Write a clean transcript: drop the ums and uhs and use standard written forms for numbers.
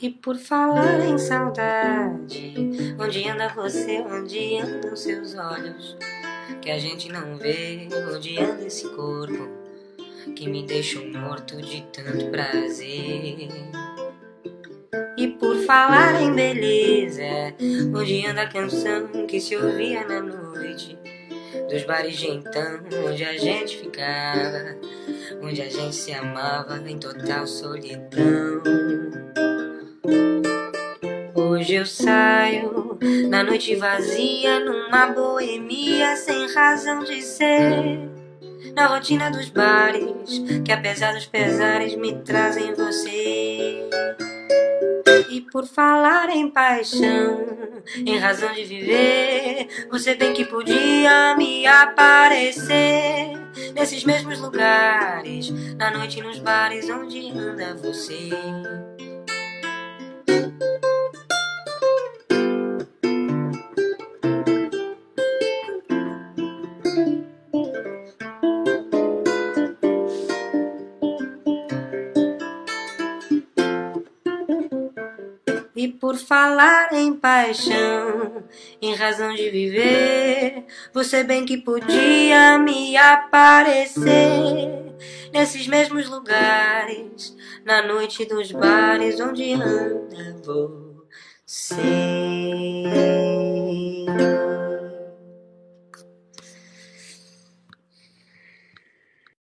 E por falar em saudade, onde anda você, onde andam seus olhos, que a gente não vê, onde anda esse corpo, que me deixa morto de tanto prazer. E por falar em beleza, onde anda a canção que se ouvia na noite, dos bares de então, onde a gente ficava, onde a gente se amava em total solidão. Hoje eu saio na noite vazia, numa boemia sem razão de ser, na rotina dos bares que apesar dos pesares me trazem você. E por falar em paixão, em razão de viver, você bem que podia me aparecer nesses mesmos lugares, na noite nos bares onde anda você. E por falar em paixão, em razão de viver, você bem que podia me aparecer nesses mesmos lugares, na noite dos bares onde anda você.